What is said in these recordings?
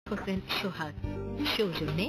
হোসেন সোহাগ সৌজন্যে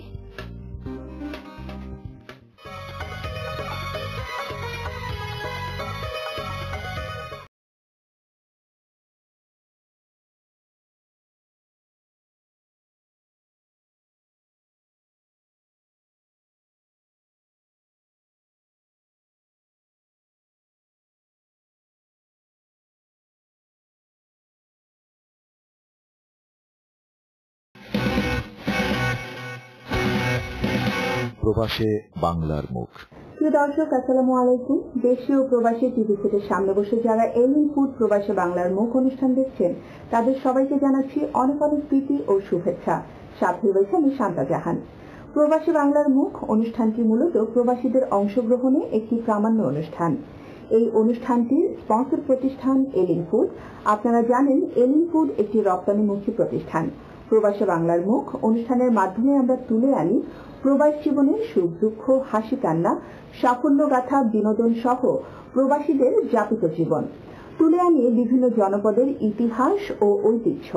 প্রবাসে বাংলার মুখ। প্রিয় দর্শক, আসসালামু আলাইকুম। দেশীয় ও প্রবাসী টিভি সেটের সামনে বসে যারা এলিন ফুড প্রবাসে বাংলার মুখ অনুষ্ঠান দেখছেন তাদের সবাইকে জানাচ্ছি অনেক অনেক প্রীতি ও শুভেচ্ছা। সাথে রয়েছে আমি শান্তা জাহান। প্রবাসী বাংলার মুখ অনুষ্ঠানটি মূলত প্রবাসীদের অংশগ্রহণে একটি প্রামাণ্য অনুষ্ঠান। এই অনুষ্ঠানটির স্পন্সর প্রতিষ্ঠান এলিন ফুড। আপনারা জানেন এলিন ফুড একটি রপ্তানিমুখী প্রতিষ্ঠান। প্রবাসী বাংলার মুখ অনুষ্ঠানের মাধ্যমে আমরা তুলে আনি প্রবাস জীবনের সুখ দুঃখ, হাসি কান্না, সাফল্য গাথা, বিনোদন সহ প্রবাসীদের যাপিত জীবন তুলে আনি বিভিন্ন জনপদের ইতিহাস ও ঐতিহ্য।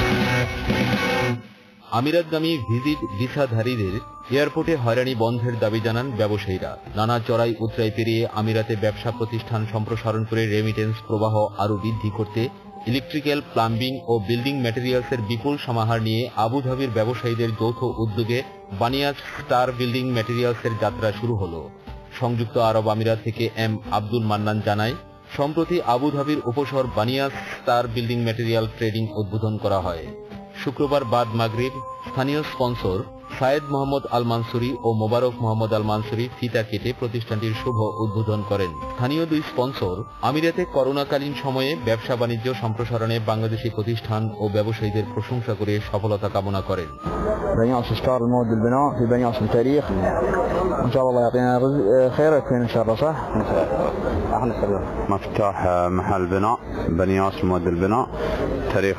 আমিরাতগামী ভিজিট ভিসাধারীদের এয়ারপোর্টে হয়রানি বন্ধের দাবি জানান ব্যবসায়ীরা। নানা চড়াই উতরাই পেরিয়ে আমিরাতে ব্যবসা প্রতিষ্ঠান সম্প্রসারণ করে রেমিটেন্স প্রবাহ আরও বৃদ্ধি করতে ইলেকট্রিক্যাল, প্লাম্বিং ও বিল্ডিং ম্যাটেরিয়ালসের বিপুল সমাহার নিয়ে আবুধাবির ব্যবসায়ীদের যৌথ উদ্যোগে বানিয়াস স্টার বিল্ডিং ম্যাটেরিয়ালসের যাত্রা শুরু হল। সংযুক্ত আরব আমিরাত থেকে এম আব্দুল মান্নান জানায়, সম্প্রতি আবুধাবির উপশহর Baniyas star building material trading উদ্বোধন করা হয়। শুক্রবার বাদ মাগরিব স্থানীয় sponsor Sayed Mohammed Al Mansouri ও মোবারক মোহাম্মদ আল মানসুরি ফিতা কেটে প্রতিষ্ঠানটির শুভ উদ্বোধন করেন। স্থানীয় দুই স্পন্সর আমিরাতে করোনাকালীন সময়ে ব্যবসা বাণিজ্য সম্প্রসারণে বাংলাদেশি প্রতিষ্ঠান ও ব্যবসায়ীদের প্রশংসা করে সফলতা কামনা করেন। بنياس ستار المواد البناء في بنياس التاريخ ان شاء الله يعطينا رزق خير يكون ان شاء الله صح. احنا مفتاح محل بناء بنياس مواد البناء تاريخ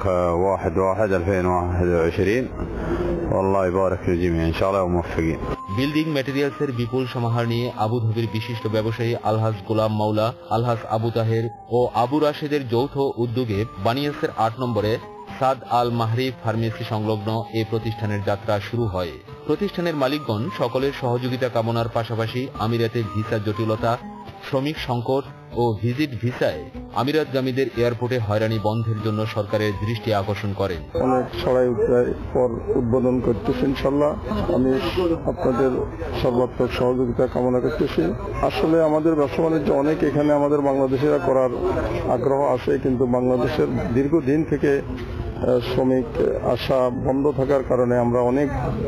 1/1/2021 والله يبارك للجميع ان شاء الله وموفقين. বিল্ডিং ম্যাটেরিয়ালসের বিপুল সমাহার নিয়ে আবুধাবির বিশিষ্ট ব্যবসায়ী আলহাজ গোলাম মাওলা, আলহাজ আবু তাহের ও আবু রাশেদের যৌথ উদ্যোগে বানিয়াসের 8 নম্বরে সাদ আল মাহরি ফার্মেসি সংলগ্ন এই প্রতিষ্ঠানের যাত্রা শুরু হয়। প্রতিষ্ঠানের মালিকগণ সকলের সহযোগিতা কামনার পাশাপাশি আমিরাতের ভিসা জটিলতা, শ্রমিক সংকট ও ভিজিট ভিসায় আমিরাতগামীদের এয়ারপোর্টে হয়রানি বন্ধের জন্য সরকারের দৃষ্টি আকর্ষণ করেন। অনেক ছড়াই পর উদ্বোধন করতেছি ইনশাল্লাহ। আমি আপনাদের সর্বাত্মক সহযোগিতা কামনা করতেছি। আসলে আমাদের ব্যবসা বাণিজ্য অনেক এখানে আমাদের বাংলাদেশিরা করার আগ্রহ আছে, কিন্তু বাংলাদেশের দীর্ঘদিন থেকে শ্রমিক আসা বন্ধ থাকার কারণে আমরা অনেক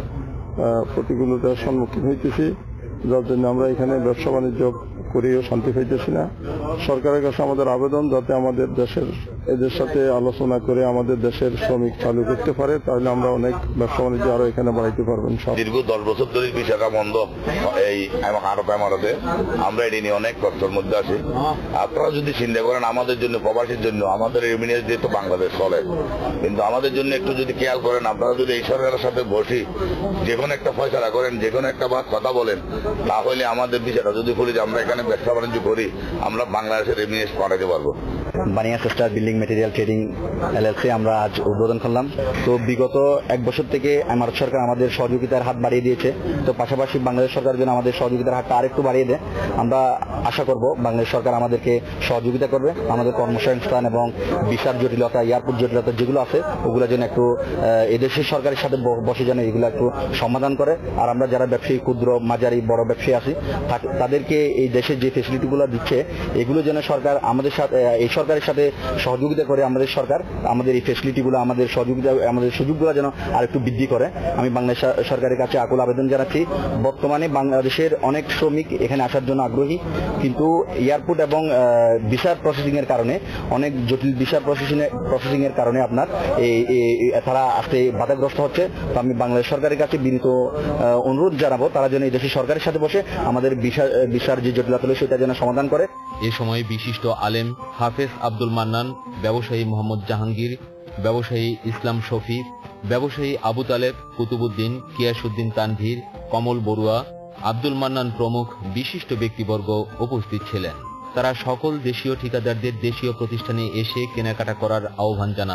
প্রতিকূলতার সম্মুখীন হইতেছি, যার জন্য আমরা এখানে ব্যবসা বাণিজ্য করেও শান্তি পাইতেছি না। সরকারের কাছে আমাদের আবেদন, যাতে আমাদের এদের সাথে আলোচনা করে আমাদের দেশের শ্রমিক চালু করতে পারে, তাহলে আমরা অনেক ব্যবসা বাণিজ্য আরো এখানে বাড়াইতে পারবেন। দীর্ঘ 10 বছর ধরে ভিসাটা বন্ধ এই আরব আমিরাতে, আমরা এটি নিয়ে অনেক কষ্টের মধ্যে আছি। আপনারা যদি চিন্তা করেন আমাদের জন্য, প্রবাসীর জন্য, আমাদের রেমিটেন্স দিয়ে তো বাংলাদেশ চলে, কিন্তু আমাদের জন্য একটু যদি খেয়াল করেন, আপনারা যদি এই সরকারের সাথে বসি যে কোনো একটা ফয়সালা করেন, যে কোনো একটা কথা বলেন, তাহলে আমাদের ভিসাটা যদি খুলি যে আমরা এখানে ব্যবসা বাণিজ্য করি, আমরা বাংলাদেশের রেমিটেন্স পাঠাতে পারবো। Baniyas star building material trading LLC আমরা আজ উদ্বোধন করলাম। তো বিগত 1 বছর থেকে আমিরাত সরকার আমাদের সহযোগিতার হাত বাড়িয়ে দিয়েছে। তো পাশাপাশি বাংলাদেশ সরকার যেন আমাদের সহযোগিতার হাতটা আরেকটু বাড়িয়ে দেয়, আমরা আশা করব বাংলাদেশ সরকার আমাদেরকে সহযোগিতা করবে। আমাদের কর্মসংস্থান এবং ভিসার জটিলতা, এয়ারপোর্ট জটিলতা যেগুলো আছে ওগুলো যেন একটু এদেশের সরকারের সাথে বসে যেন এগুলো একটু সমাধান করে। আর আমরা যারা ব্যবসায়ী, ক্ষুদ্র, মাঝারি, বড় ব্যবসায়ী আছি, তাদেরকে এই দেশের যে ফেসিলিটিগুলো দিচ্ছে এগুলো যেন সরকার আমাদের সাথে, এই সরকারের সাথে সহযোগিতা করে আমাদের সরকার আমাদের এই ফেসিলিটিগুলো, আমাদের সহযোগিতা, আমাদের সুযোগগুলো যেন আরেকটু বৃদ্ধি করে। আমি বাংলাদেশ সরকারের কাছে আকুল আবেদন জানাচ্ছি। বর্তমানে বাংলাদেশের অনেক শ্রমিক এখানে আসার জন্য আগ্রহী, কিন্তু এয়ারপোর্ট এবং ভিসার প্রসেসিং এর কারণে, অনেক জটিল ভিসার প্রসেসিং এর কারণে আপনার তারা আসতে বাধাগ্রস্ত হচ্ছে। তো আমি বাংলাদেশ সরকারের কাছে বিনীত অনুরোধ জানাবো, তারা যেন এই দেশের সরকারের সাথে বসে আমাদের ভিসার যে জটিলতা সেটা যেন সমাধান করে। এ সময় বিশিষ্ট আলেম হাফেজ আব্দুল মান্নান, ব্যবসায়ী মোহাম্মদ জাহাঙ্গীর, ব্যবসায়ী ইসলাম শফিক, ব্যবসায়ী আবু তালেব, কুতুবুদ্দিন, কিয়াসউদ্দিন তানভীর, কমল বড়ুয়া, আব্দুল মান্নান প্রমুখ বিশিষ্ট ব্যক্তিবর্গ উপস্থিত ছিলেন। তারা সকল দেশীয় ঠিকাদারদের দেশীয় প্রতিষ্ঠানে এসে কেনাকাটা করার আহ্বান জানান।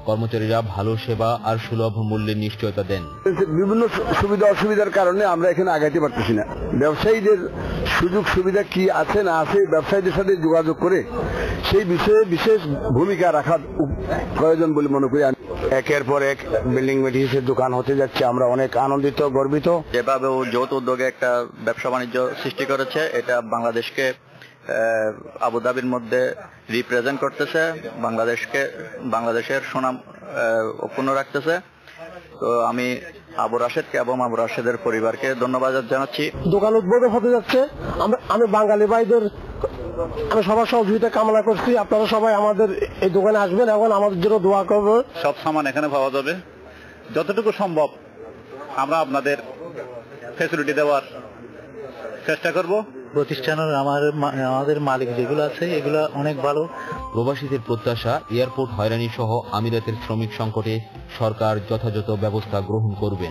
কর্মচারীরা ভালো সেবা আর সুলভ মূল্যের নিশ্চয়তা দেন। বিভিন্ন সুবিধা অসুবিধার কারণে আমরা এখানে আগাইতে পারতেছি না। ব্যবসায়ীদের সুযোগ সুবিধা কি আছে না আছে, ব্যবসায়ীদের সাথে যোগাযোগ করে সেই বিষয়ে বিশেষ ভূমিকা রাখা প্রয়োজন বলে মনে করি। একের পর এক বিল্ডিং মেটেরিয়ালসের দোকান হতে যাচ্ছে, আমরা অনেক আনন্দিত, গর্বিত। যেভাবে ও যৌথ উদ্যোগে একটা ব্যবসা বাণিজ্য সৃষ্টি করেছে, এটা বাংলাদেশকে আবুধাবির মধ্যে রিপ্রেজেন্ট করতেছে, বাংলাদেশের সুনাম অক্ষুণ্ণ রাখতেছে। তো আমি আবু রাশেদকে এবং আবু রাশেদের পরিবারকে ধন্যবাদ জানাচ্ছি। দোকান উদ্বোধন হতে যাচ্ছে, আমি বাঙালি ভাইদের আমি সবার সহযোগিতা কামনা করছি। আপনারা সবাই আমাদের এই দোকানে আসবেন এবং আমাদের জন্য দোয়া করবেন। সব সামান এখানে পাওয়া যাবে, যতটুকু সম্ভব আমরা আপনাদের ফ্যাসিলিটি দেওয়ার চেষ্টা করব। প্রতিষ্ঠানের আমাদের মালিক যেগুলো আছে এগুলো অনেক ভালো। প্রবাসীদের প্রত্যাশা, এয়ারপোর্ট হয়রানি সহ আমিরাতের শ্রমিক সংকটে সরকার যথাযথ ব্যবস্থা গ্রহণ করবেন।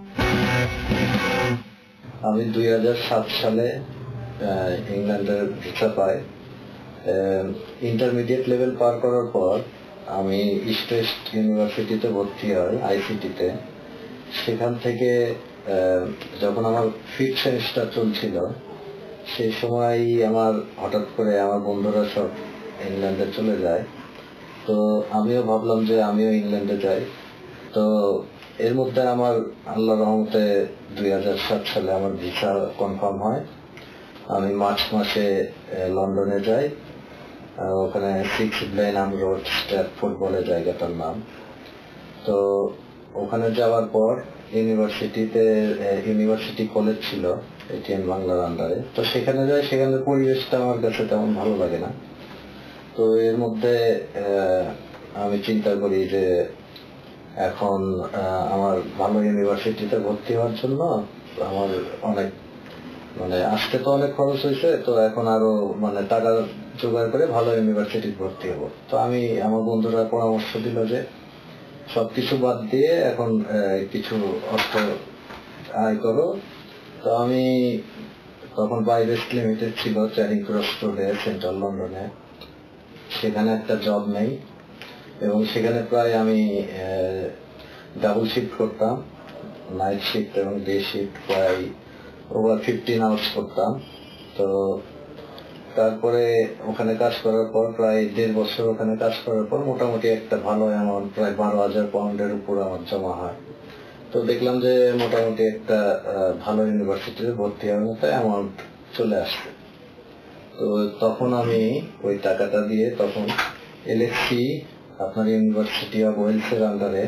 আমি 2007 সালে ইংল্যান্ডের ভিসা পাই। ইন্টারমিডিয়েট লেভেল পার করার পর আমি ইস্ট ওয়েস্ট ইউনিভার্সিটিতে ভর্তি হই, আইসিটিতে। সেখান থেকে যখন আমার 5th সেমিস্টার চলছিল, সেই সময় আমার হঠাৎ করে আমার বন্ধুরা সব ইংল্যান্ডে চলে যায়। তো আমিও ভাবলাম যে আমিও ইংল্যান্ডে যাই। তো এর মধ্যে আমার আল্লাহর রহমতে 2007 সালে আমার ভিসা কনফার্ম হয়। আমি মার্চ মাসে লন্ডনে যাই, ওখানে 6 বেনহাম রোড স্ট্র্যাটফোর্ড বলে জায়গাটার নাম। তো ওখানে যাওয়ার পর ইউনিভার্সিটি কলেজ ছিল এটিএন বাংলার আন্ডারে। তো সেখানে যাই, সেখানে পরিবেশটা আমার কাছে তেমন ভালো লাগে না। তো এর মধ্যে আমি চিন্তা করি যে এখন আমার ভালো ইউনিভার্সিটিতে ভর্তি হওয়ার জন্য আমার অনেক আসতে তো অনেক খরচ হয়েছে, তো এখন আরো টাকা জোগাড় করে ভালো ইউনিভার্সিটি ভর্তি হবো। তো আমার বন্ধুরা পরামর্শ দিল যে সবকিছু বাদ দিয়ে এখন কিছু অর্থ আয় করো। তো আমি তখন বাইরেস্ট লিমিটেড ছিল চ্যারিং ক্রস রোডে, সেন্ট্রাল লন্ডনে। সেখানে একটা জব নেই এবং সেখানে প্রায় আমি ডাবল শিফট করতাম, নাইট শিফট এবং ডে শিফট, প্রায় ওভার 15 আওয়ার্স করতাম। তো তারপরে ওখানে কাজ করার পর প্রায় 1.5 বছর ওখানে কাজ করার পর মোটামুটি একটা ভালো অ্যামাউন্ট, প্রায় 12,000 পাউন্ডের উপর আমার জমা হয়। তো দেখলাম যে মোটামুটি একটা ভালো ইউনিভার্সিটিতে ভর্তি হওয়ার মতো অ্যামাউন্ট চলে আসছে। তো তখন আমি ওই টাকাটা দিয়ে তখন এলএসসি, আপনার ইউনিভার্সিটি অফ ওয়েলসের আন্ডারে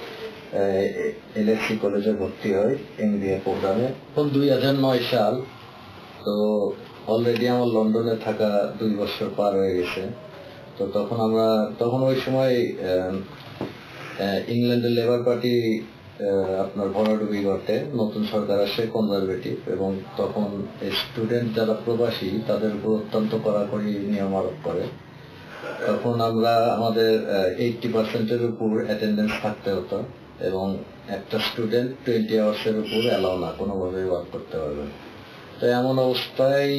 এলএসসি কলেজে ভর্তি হয় এমবিএ প্রোগ্রামে। তখন 2009 সাল। তো অলরেডি আমার লন্ডনে থাকা 2 বছর পার হয়ে গেছে। তো তখন ওই সময় ইংল্যান্ডের লেবার পার্টি আপনার ভরাডুবি ঘটে, নতুন সরকার আসে কনজারভেটিভ, এবং তখন স্টুডেন্ট যারা প্রবাসী তাদের উপর অত্যন্ত কড়াকড়ি নিয়ম আরোপ করে। তখন আমাদের 80%-এর উপর অ্যাটেন্ডেন্স থাকতে হতো এবং একটা স্টুডেন্ট 20 আওয়ার্সের উপর অ্যালাউ না, কোনোভাবেই ওয়ার্ক করতে পারবে। তো এমন অবস্থায়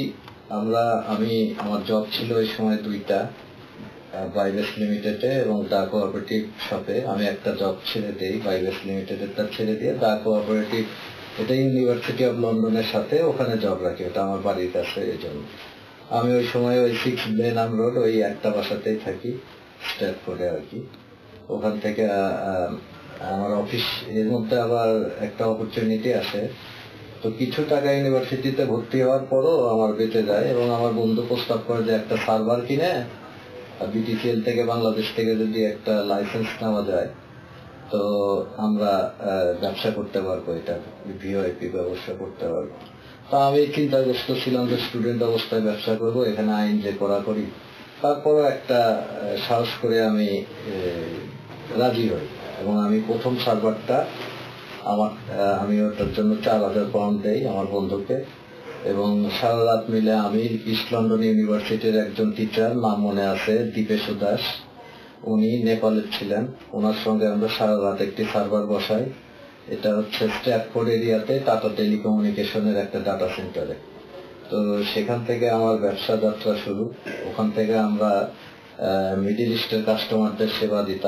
আমার জব ছিল ওই সময় 2টা, বাইবেস্ট লিমিটেডে এবং দা কোঅপারেটিভ শপে। আমি একটা জব ছেড়ে দিই, বাইবেস্ট লিমিটেডেরটা ছেড়ে দিয়ে দা কোঅপারেটিভ, এটা ইউনিভার্সিটি অফ লন্ডনের সাথে, ওখানে জব রাখি, ওটা আমার বাড়ির কাছে। এই জন্য আমি ওই সময় ওই 6 বেনহাম রোড ওই একটা বাসাতেই থাকি, স্ট্র্যাটফোর্ডে আর কি। ওখান থেকে আমার অফিস, এর মধ্যে আবার একটা অপরচুনিটি আসে। তো কিছু টাকা ইউনিভার্সিটিতে ভর্তি হওয়ার পরও আমার বেঁচে যায় এবং আমার বন্ধু প্রস্তাব করে যে একটা সার্ভার কিনে বিটিসিএল থেকে, বাংলাদেশ থেকে যদি একটা লাইসেন্স নেওয়া যায় তো আমরা ব্যবসা করতে পারবো, এটা ভিওআইপি ব্যবসা করতে পারবো। তা আমি চিন্তাগ্রস্ত ছিলাম যে স্টুডেন্ট অবস্থায় ব্যবসা করব, এখানে আইন যে কড়াকড়ি। তারপরও একটা সাহস করে আমি রাজি হই এবং আমি প্রথম সার্ভারটা আমি ওটার জন্য 4,000 পাউন্ড দেই আমার বন্ধুকে, এবং সারা রাত মিলে আমি ইস্ট লন্ডন ইউনিভার্সিটির একজন টিচার, নাম মনে আছে দীপেশু দাস, উনি নেপালের ছিলেন, ওনার সঙ্গে আমরা সারা রাত একটি সার্ভার বসাই। এটা হচ্ছে স্ট্র্যাটফোর্ড এরিয়াতে টাটা টেলিকমিউনিকেশনের একটা ডাটা সেন্টারে। তো সেখান থেকে আমার ব্যবসা যাত্রা শুরু। ওখান থেকে আমরা মিডল ইস্টের কাস্টমারদের সেবা দিতাম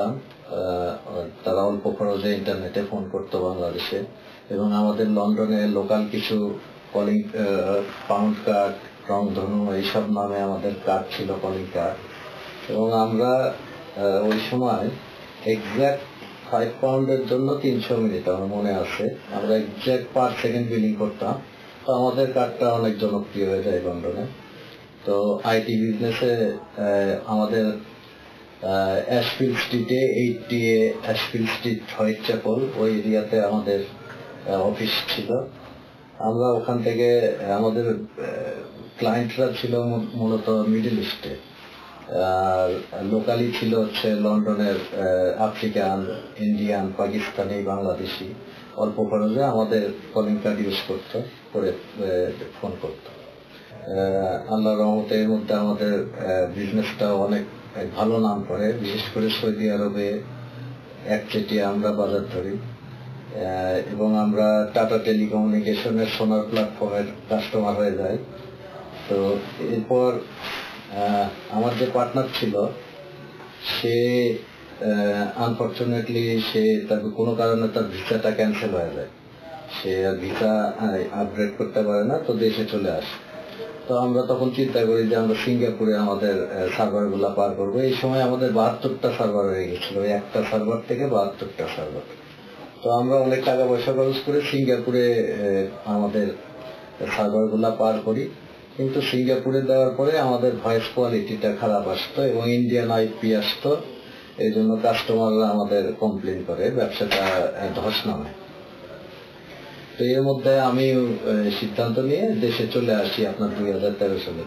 তারা অল্প খরচে ইন্টারনেটে ফোন করতো বাংলাদেশে, এবং আমাদের লন্ডনে লোকাল কিছু কলিং পাউন্ড কার্ড, রংধনু এইসব নামে আমাদের কার্ড ছিল, কলিং কার্ড। এবং আমরা ওই সময় এক্সাক্ট 5 পাউন্ডের জন্য 300 মিনিট আমার মনে আছে, আমরা এক্সাক্ট পার সেকেন্ড বিলিং করতাম। তো আমাদের কার্ডটা অনেক জনপ্রিয় হয়ে যায় লন্ডনে। তো আইটি বিজনেসে আমাদের অ্যাশফিল্ড স্ট্রিটে 80A অ্যাশফিল্ড স্ট্রিট, হোয়াইট চ্যাপল, ওই এরিয়াতে আমাদের অফিস ছিল। আমরা ওখান থেকে আমাদের ক্লায়েন্টরা ছিল মূলত মিডল ইস্টে, আর লোকালি ছিল হচ্ছে লন্ডনের আফ্রিকান, ইন্ডিয়ান, পাকিস্তানি, বাংলাদেশি। অল্প খরচে আমাদের কলিং কার্ড ইউজ করতো, করে ফোন করতো। আল্লাহর রহমতে এর মধ্যে আমাদের বিজনেসটা অনেক ভালো নাম করে, বিশেষ করে সৌদি আরবে একচেটিয়া আমরা বাজার ধরি, এবং আমরা টাটা টেলিকমিউনিকেশনের সোনার প্ল্যাটফর্মের কাস্টমার হয়ে যাই। তো এরপর আমার যে পার্টনার ছিল সে আনফরচুনেটলি তার কোনো কারণে তার ভিসাটা ক্যান্সেল হয়ে যায়, সে আর ভিসা আপগ্রেড করতে পারে না, তো দেশে চলে আসে। তো আমরা তখন চিন্তা করি যে আমরা সিঙ্গাপুরে আমাদের সার্ভার গুলা পার করবো। এই সময় আমাদের 72টা সার্ভার হয়ে গেছিল, একটা সার্ভার থেকে 72টা সার্ভার। তো আমরা অনেক টাকা পয়সা খরচ করে সিঙ্গাপুরে আমাদের সার্ভার গুলা পার করি, কিন্তু সিঙ্গাপুরে দেওয়ার পরে আমাদের ভয়েস কোয়ালিটিটা খারাপ আসতো এবং ইন্ডিয়ান আইপি আসতো। এই জন্য কাস্টমাররা আমাদের কমপ্লেন করে, ব্যবসাটা ধস নামে। তো এর মধ্যে আমি সিদ্ধান্ত নিয়ে দেশে চলে আসি আপনার 2013 সালে।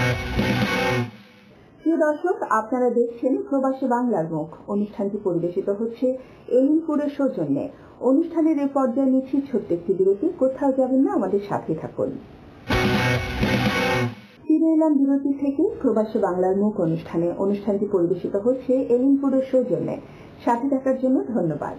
প্রিয় দর্শক, আপনারা দেখছেন প্রবাসী বাংলার মুখ। অনুষ্ঠানটি পরিবেশিত হচ্ছে এলিনপুরের সৌজন্যে। অনুষ্ঠানের এই পর্যায়ে নিচ্ছি ছোট্ট একটি বিরতি। কোথাও যাবেন না, আমাদের সাথে থাকুন। ফিরে এলাম বিরতি থেকে প্রবাসী বাংলার মুখ অনুষ্ঠানে। অনুষ্ঠানটি পরিবেশিত হচ্ছে এলিনপুরের সৌজন্যে। সাথে থাকার জন্য ধন্যবাদ।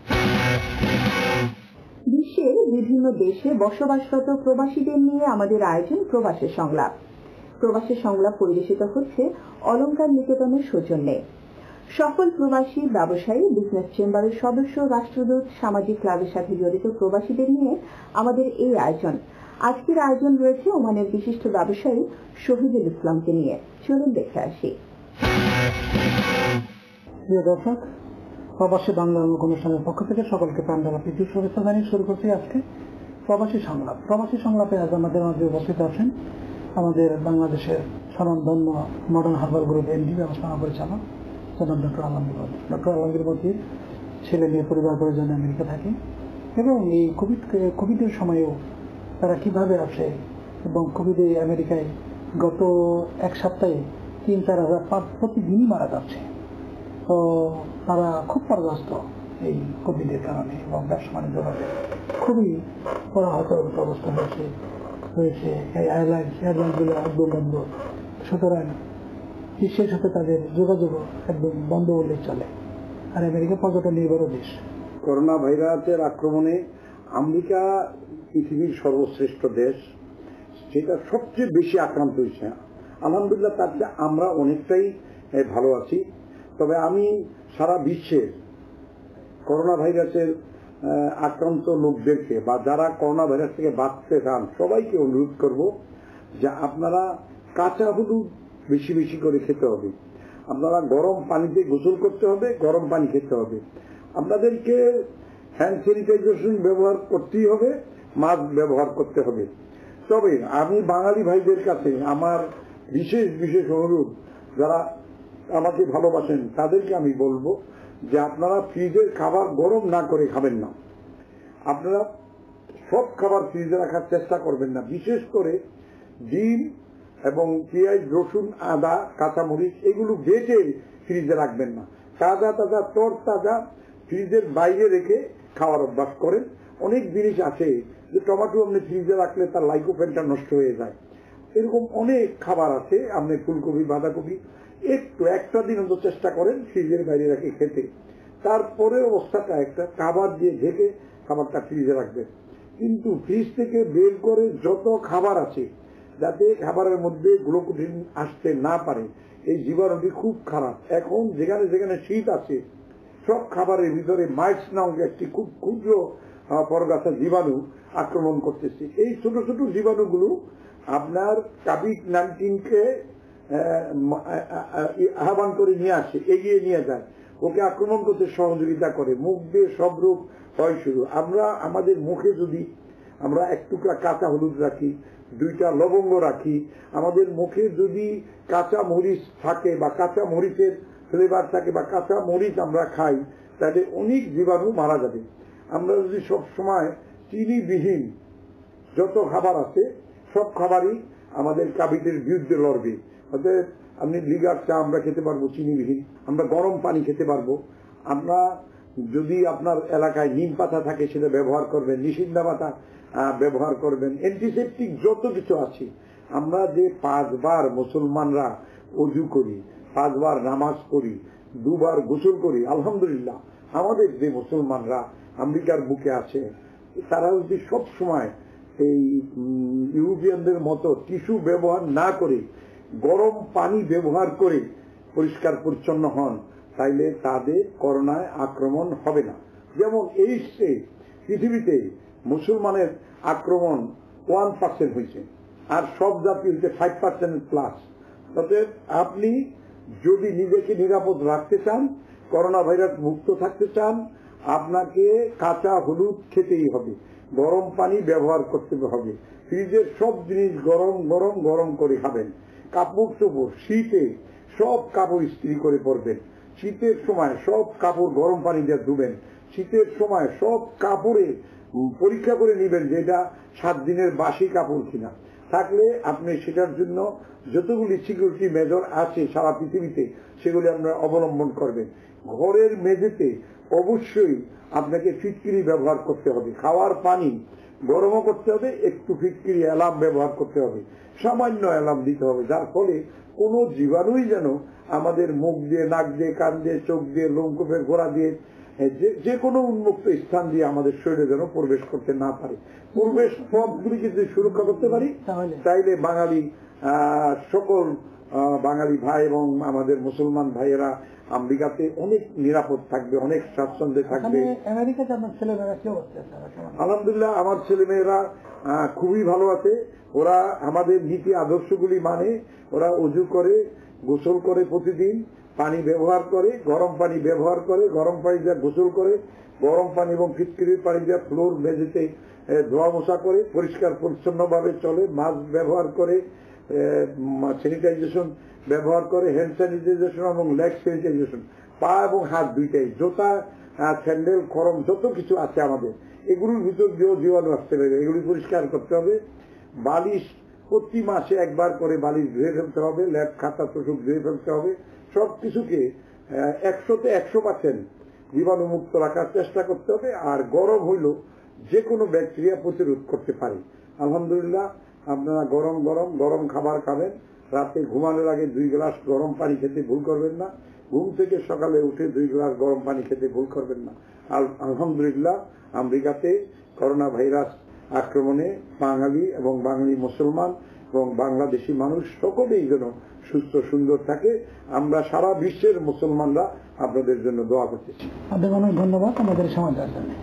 বিশ্বের বিভিন্ন দেশে বসবাসরত প্রবাসীদের নিয়ে আমাদের আয়োজন প্রবাসী সংলাপ। প্রবাসী সংলাপ পরিবেশিত হচ্ছে অলংকার নিকেতনের সৌজন্যে। সকল প্রবাসী, ব্যবসায়ী, বিজনেস চেম্বারের সদস্য, রাষ্ট্রদূত, সামাজিক ক্লাবের সাথে জড়িত প্রবাসীদের নিয়ে আমাদের এই আয়োজন। আজকের আয়োজন রয়েছে ওমানের বিশিষ্ট ব্যবসায়ী শহীদুল ইসলামকে নিয়ে। চলুন দেখে আসি। প্রিয় দর্শক, প্রবাসী বাংলার মুখ অনুষ্ঠানের পক্ষ থেকে সকলকে প্রাণঢালা প্রীতি শুভেচ্ছা জানিয়ে শুরু করছি আজকে প্রবাসী সংলাপ। প্রবাসী সংলাপে আজ আমাদের মাঝে উপস্থিত আছেন আমাদের বাংলাদেশের স্বনামধন্য মডার্ন হার্বাল গ্রুপ এমডি, ব্যবস্থাপনা পরিচালক জনাব ডক্টর আলমগীর। ডক্টর আলমগীর মতির ছেলে মেয়ে পরিবার পরিজন আমেরিকা থাকে, এবং এই কোভিডের সময়েও তারা কিভাবে আছে, এবং কোভিডে আমেরিকায় গত এক সপ্তাহে 3-4 হাজার প্রতিদিনই মারা যাচ্ছে। তো তারা খুব পরাগ্রস্ত এই কোভিডের কারণে, এবং ব্যবসা বাণিজ্য খুবই পরাহত অবস্থা হয়েছে। এই এয়ারলাইন্সগুলো একদম বন্ধ, সুতরাং বিশ্বের সাথে তাদের যোগাযোগ একদম বন্ধ বললে চলে। আর আমেরিকা পর্যটন নির্ভর দেশ। করোনা ভাইরাসের আক্রমণে আমেরিকা পৃথিবীর সর্বশ্রেষ্ঠ দেশ, সেটা সবচেয়ে বেশি আক্রান্ত হয়েছে। আলহামদুলিল্লাহ, তার চেয়ে আমরা অনেকটাই ভালো আছি। তবে আমি সারা বিশ্বের করোনা ভাইরাসের আক্রান্ত লোকদেরকে বা যারা করোনা ভাইরাস থেকে বাঁচতে চান সবাইকে অনুরোধ করব যে আপনারা কাঁচা হলুদ বেশি বেশি করে খেতে হবে, আপনারা গরম পানিতে গোসল করতে হবে, গরম পানি খেতে হবে, আপনাদেরকে হ্যান্ড স্যানিটাইজেশন ব্যবহার করতেই হবে, মাস্ক ব্যবহার করতে হবে। তবে আমি বাঙালি ভাইদের কাছে আমার বিশেষ বিশেষ অনুরোধ, যারা আমাকে ভালোবাসেন তাদেরকে আমি বলবো যে আপনারা ফ্রিজের খাবার গরম না করে খাবেন না। আপনারা সব খাবার ফ্রিজে রাখার চেষ্টা করবেন না, বিশেষ করে ডিম এবং পেঁয়াজ, রসুন, আদা, কাঁচামরিচ এগুলো বেটে ফ্রিজে রাখবেন না। তাজা তাজা তর তাজা ফ্রিজের বাইরে রেখে খাওয়ার অভ্যাস করেন। অনেক জিনিস আছে যে টমেটো আপনি ফ্রিজে রাখলে তার লাইকোপেনটা নষ্ট হয়ে যায়, এরকম অনেক খাবার আছে। আপনি ফুলকপি, বাঁধাকপি একটা দিন অন্তত চেষ্টা করেন ফ্রিজের বাইরে রেখে খেতে। তারপরে অবস্থাটা একটা খাবার দিয়ে ঢেকে খাবারটা ফ্রিজে রাখবেন। কিন্তু ফ্রিজ থেকে বের করে যত খাবার আছে, যাতে খাবারের মধ্যে গ্লুকোটিন আসতে না পারে, এই জীবাণুটি খুব খারাপ। এখন যেখানে যেখানে শীত আছে সব খাবারের ভিতরে মাইটস নামক একটি খুব ক্ষুদ্র পরগাছা জীবাণু আক্রমণ করতেছে। এই ছোট ছোট জীবাণুগুলো আপনার কোভিড-19কে আহ্বান করে নিয়ে আসে, এগিয়ে নিয়ে যায়, ওকে আক্রমণ করতে সহযোগিতা করে, মুখ দিয়ে সব রোগ হয় শুরু। আমরা আমাদের মুখে যদি আমরা এক টুকরা কাঁচা হলুদ রাখি, 2টা লবঙ্গ রাখি, আমাদের মুখে যদি কাঁচা মরিচ থাকে বা কাঁচা মরিচের ফ্লেভার থাকে বা কাঁচা মরিচ আমরা খাই, তাহলে অনেক জীবাণু মারা যাবে। আমরা যদি সব সময় চিনিবিহীন যত খাবার আছে সব খাবারই আমাদের কোভিডের বিরুদ্ধে লড়বে। অর্থাৎ আপনি লিগার চা আমরা খেতে পারবো চিনিবিহীন, আমরা গরম পানি খেতে পারবো, আমরা যদি আপনার এলাকায় নিম পাতা থাকে সেটা ব্যবহার করবেন, নিষিদ্ধা পাতা ব্যবহার করবেন, অ্যান্টিসেপটিক যত কিছু আছে। আমরা যে 5 বার মুসলমানরা ওযু করি, 5 বার নামাজ পড়ি, 2 বার গোসল করি, আলহামদুলিল্লাহ আমাদের যে মুসলমানরা আমেরিকার বুকে আছে তারা যদি সব সময় এই ইউরোপিয়ানদের মতো টিস্যু ব্যবহার না করে গরম পানি ব্যবহার করে পরিষ্কার পরিচ্ছন্ন হন, তাইলে তাদের করোনায় আক্রমণ হবে না। যেমন এইডসে পৃথিবীতে মুসলমানের আক্রমণ 1% হয়েছে, আর সব জাতি হচ্ছে 5% প্লাস। অতএব আপনি যদি নিজেকে নিরাপদ রাখতে চান, করোনা ভাইরাস মুক্ত থাকতে চান, আপনাকে কাঁচা হলুদ খেতেই হবে, গরম পানি ব্যবহার করতে হবে, ফ্রিজের সব জিনিস গরম গরম গরম করে খাবেন, কাপড় চোপড় শীতে সব কাপড় ইস্ত্রি করে পরবেন, শীতের সময় সব কাপড় গরম পানি দিয়ে ধুবেন, শীতের সময় সব কাপড়ে পরীক্ষা করে নেবেন যে এটা 7 দিনের বাসি কাপড় কিনা, থাকলে আপনি সেটার জন্য যতগুলি সিকিউরিটি মেজর আছে সারা পৃথিবীতে সেগুলি আপনারা অবলম্বন করবেন। ঘরের মেঝেতে অবশ্যই আপনাকে ফিটকিরি ব্যবহার করতে হবে, খাওয়ার পানি গরমও করতে হবে, একটু ফিটকিরি অ্যালার্ম ব্যবহার করতে হবে, সামান্য অ্যালার্ম দিতে হবে, যার ফলে কোনো জীবাণুই যেন আমাদের মুখ দিয়ে, নাক দিয়ে, কান দিয়ে, চোখ দিয়ে, লোমকূপের গোড়া দিয়ে, যে কোনো উন্মুক্ত স্থান দিয়ে আমাদের শরীরে যেন প্রবেশ করতে না পারে। প্রবেশ পথগুলিকে যদি সুরক্ষা করতে পারি তাইলে বাঙালি সকল বাঙালি ভাই এবং আমাদের মুসলমান ভাইয়েরা আমেরিকাতে অনেক নিরাপদ থাকবে, অনেক স্বাচ্ছন্দ্যে থাকবে। আলহামদুলিল্লাহ আমার ছেলেমেয়েরা খুবই ভালো আছে, ওরা আমাদের নীতি আদর্শগুলি মানে, ওরা ওযু করে, গোসল করে, প্রতিদিন পানি ব্যবহার করে, গরম পানি ব্যবহার করে, গরম পানি দিয়ে গোসল করে, গরম পানি এবং ফিটকিরির পানি দিয়ে ফ্লোর মেঝেতে ধোয়া মোছা করে, পরিষ্কার পরিচ্ছন্ন ভাবে চলে, মাস্ক ব্যবহার করে, স্যানিটাইজেশন ব্যবহার করে, হ্যান্ড স্যানিটাইজেশন এবং লেগ স্যানিটাইজেশন, পা এবং হাত দুইটাই, জুতা, স্যান্ডেল, খরম যত কিছু আছে আমাদের, এগুলোর ভিতর দিয়েও জীবাণু আসতে পারে, এগুলি পরিষ্কার করতে হবে। বালিশ প্রতি মাসে একবার করে বালিশ ধুয়ে ফেলতে হবে, ল্যাব খাতা তোষক ধুয়ে ফেলতে হবে, সবকিছুকে 100-তে 100% জীবাণু মুক্ত রাখার চেষ্টা করতে হবে। আর গরম হইল যে কোনো ব্যাকটেরিয়া প্রতিরোধ করতে পারে। আলহামদুলিল্লাহ আপনারা গরম গরম গরম খাবার খাবেন, রাতে ঘুমানোর আগে 2 গ্লাস গরম পানি খেতে ভুল করবেন না, ঘুম থেকে সকালে উঠে 2 গ্লাস গরম পানি খেতে ভুল করবেন না। আলহামদুলিল্লাহ আমেরিকাতে করোনা ভাইরাস আক্রমণে বাঙালি এবং বাঙালি মুসলমান এবং বাংলাদেশি মানুষ সকলেই যেন সুস্থ সুন্দর থাকে। আমরা সারা বিশ্বের মুসলমানরা আপনাদের জন্য দোয়া করতেছি। আপনাকে অনেক ধন্যবাদ আমাদের সময় দেওয়ার জন্য।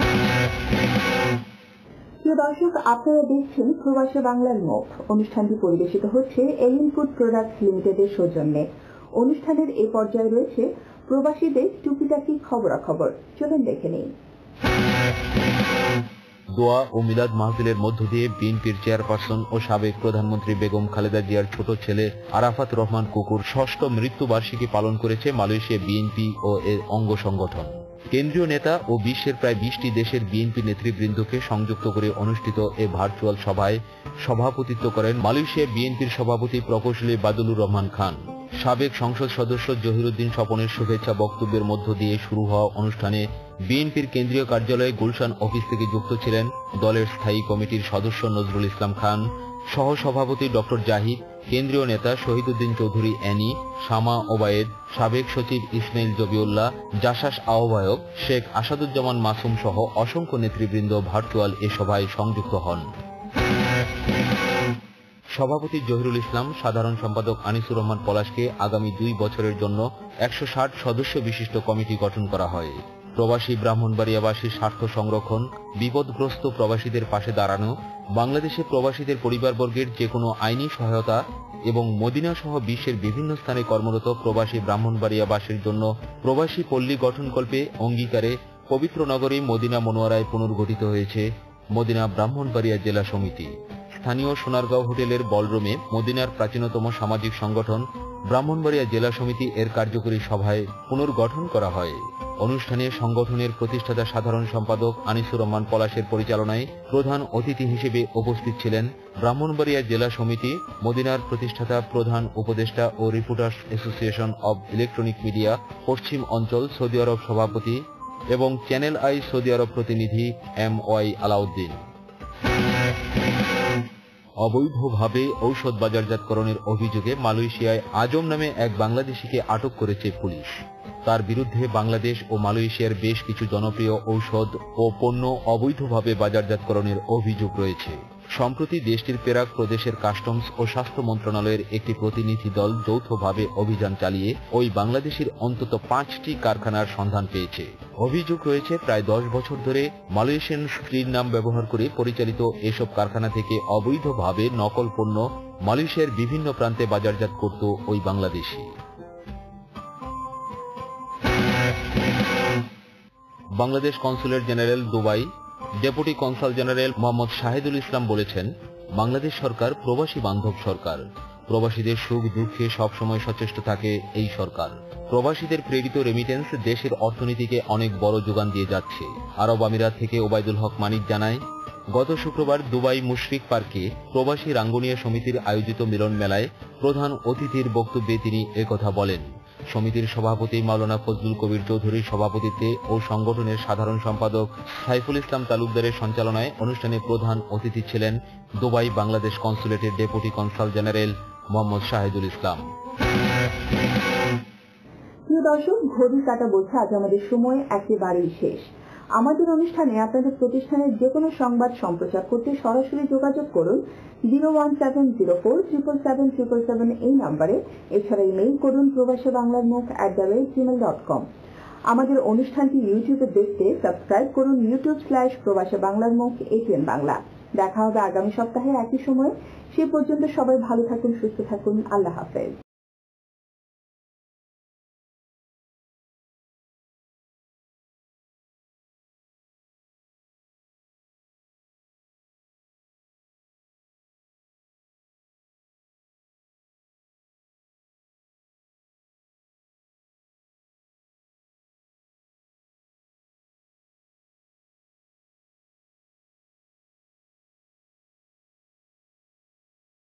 প্রিয় দর্শক, আপনারা দেখছেন প্রবাসী বাংলার মুখ। অনুষ্ঠানটি পরিবেশিত হচ্ছে এলিন ফুড প্রোডাক্টস লিমিটেডের সৌজন্যে। অনুষ্ঠানের এই পর্যায়ে রয়েছে প্রবাসীদের টুকিটাকি খবরাখবর, চলুন দেখে নিন। দোয়া ও মিলাদ মাহফিলের মধ্য দিয়ে বিএনপির চেয়ারপারসন ও সাবেক প্রধানমন্ত্রী বেগম খালেদা জিয়ার ছোট ছেলে আরাফাত রহমান কুকুর 6ষ্ঠ মৃত্যুবার্ষিকী পালন করেছে মালয়েশিয়া বিএনপি ও এর অঙ্গ সংগঠন। কেন্দ্রীয় নেতা ও বিশ্বের প্রায় 20টি দেশের বিএনপি নেতৃবৃন্দকে সংযুক্ত করে অনুষ্ঠিত এ ভার্চুয়াল সভায় সভাপতিত্ব করেন মালয়েশিয়া বিএনপির সভাপতি প্রকৌশলী বাদলুর রহমান খান। সাবেক সংসদ সদস্য জহিরুদ্দিন স্বপনের শুভেচ্ছা বক্তব্যের মধ্য দিয়ে শুরু হওয়া অনুষ্ঠানে বিএনপির কেন্দ্রীয় কার্যালয়ে গুলশান অফিস থেকে যুক্ত ছিলেন দলের স্থায়ী কমিটির সদস্য নজরুল ইসলাম খান, সহসভাপতি ডক্টর জাহিদ, কেন্দ্রীয় নেতা শহীদুদ্দিন চৌধুরী অ্যানি, শামা ওবায়েদ, সাবেক সচিব ইসমাইল জবিউল্লাহ, জাসাস আহ্বায়ক শেখ আসাদুজ্জামান মাসুম সহ অসংখ্য নেতৃবৃন্দ ভার্চুয়াল এ সভায় সংযুক্ত হন। সভাপতি জহিরুল ইসলাম, সাধারণ সম্পাদক আনিসুর রহমান পলাশকে আগামী 2 বছরের জন্য 160 সদস্য বিশিষ্ট কমিটি গঠন করা হয়। প্রবাসী ব্রাহ্মণবাড়িয়াবাসীর স্বার্থ সংরক্ষণ, বিপদগ্রস্ত প্রবাসীদের পাশে দাঁড়ানো, বাংলাদেশে প্রবাসীদের পরিবারবর্গের যে কোনো আইনি সহায়তা এবং মদিনা সহ বিশ্বের বিভিন্ন স্থানে কর্মরত প্রবাসী ব্রাহ্মণবাড়িয়াবাসীর জন্য প্রবাসী পল্লী গঠনকল্পে অঙ্গীকারে পবিত্র নগরী মদিনা মনোয়ারায় পুনর্গঠিত হয়েছে মদিনা ব্রাহ্মণবাড়িয়া জেলা সমিতি। স্থানীয় সোনারগাঁও হোটেলের বলরুমে মদিনার প্রাচীনতম সামাজিক সংগঠন ব্রাহ্মণবাড়িয়া জেলা সমিতি এর কার্যকরী সভায় পুনর্গঠন করা হয়। অনুষ্ঠানে সংগঠনের প্রতিষ্ঠাতা সাধারণ সম্পাদক আনিসুর রহমান পলাশের পরিচালনায় প্রধান অতিথি হিসেবে উপস্থিত ছিলেন ব্রাহ্মণবাড়িয়া জেলা সমিতি, মদিনার প্রতিষ্ঠাতা প্রধান উপদেষ্টা ও reporters association of electronic media পশ্চিম অঞ্চল সৌদি আরব সভাপতি এবং চ্যানেল আই সৌদি আরব প্রতিনিধি MY আলাউদ্দিন। অবৈধভাবে ঔষধ বাজারজাতকরণের অভিযোগে মালয়েশিয়ায় আজম নামে এক বাংলাদেশিকে আটক করেছে পুলিশ। তার বিরুদ্ধে বাংলাদেশ ও মালয়েশিয়ার বেশ কিছু জনপ্রিয় ঔষধ ও পণ্য অবৈধভাবে বাজারজাতকরণের অভিযোগ রয়েছে। সম্প্রতি দেশটির পেরাক প্রদেশের কাস্টমস ও স্বাস্থ্য মন্ত্রণালয়ের একটি প্রতিনিধি দল যৌথভাবে অভিযান চালিয়ে ওই বাংলাদেশের অন্তত 5টি কারখানার সন্ধান পেয়েছে। অভিযোগ রয়েছে প্রায় 10 বছর ধরে মালয়েশিয়ান স্ক্রিন নাম ব্যবহার করে পরিচালিত এসব কারখানা থেকে অবৈধভাবে নকল পণ্য মালয়েশিয়ার বিভিন্ন প্রান্তে বাজারজাত করত ওই Bangladeshi. Bangladesh consulate general Dubai deputy consul general Mohammad Shahidul Islam বলেছেন, বাংলাদেশ সরকার প্রবাসী বান্ধব সরকার। প্রবাসীদের সুখ দুঃখে সবসময় সচেষ্ট থাকে এই সরকার। প্রবাসীদের প্রেরিত রেমিটেন্স দেশের অর্থনীতিকে অনেক বড় যোগান দিয়ে যাচ্ছে। আরব আমিরাত থেকে ওবায়দুল হক মানিক জানায়, গত শুক্রবার দুবাই মুশফিক পার্কে প্রবাসী রাঙ্গুনিয়া সমিতির আয়োজিত মিলন মেলায় প্রধান অতিথির বক্তব্যে তিনি একথা বলেন। সমিতির সভাপতি মাওলানা ফজলুল কবির চৌধুরীর সভাপতিত্বে ও সংগঠনের সাধারণ সম্পাদক সাইফুল ইসলাম তালুকদারের সঞ্চালনায় অনুষ্ঠানে প্রধান অতিথি ছিলেন দুবাই বাংলাদেশ কনসুলেটের deputy consul general Mohammad Shahidul Islam. প্রিয় দর্শক, ঘড়ি কাটা বলছে আজ আমাদের সময় একেবারেই শেষ। আমাদের অনুষ্ঠানে আপনাদের প্রতিষ্ঠানের যে কোনো সংবাদ সম্প্রচার করতে সরাসরি যোগাযোগ করুন 01704777777 এই নম্বরে। এছাড়া ইমেইল করুন probasebanlarmukh@gmail.com। আমাদের অনুষ্ঠানটি ইউটিউবে দেখতে সাবস্ক্রাইব করুন youtube/probasebanlarmukh ATN বাংলা। দেখা হবে আগামী সপ্তাহে একই সময়ে। সে পর্যন্ত সবাই ভালো থাকুন, সুস্থ থাকুন। আল্লাহ হাফেজ।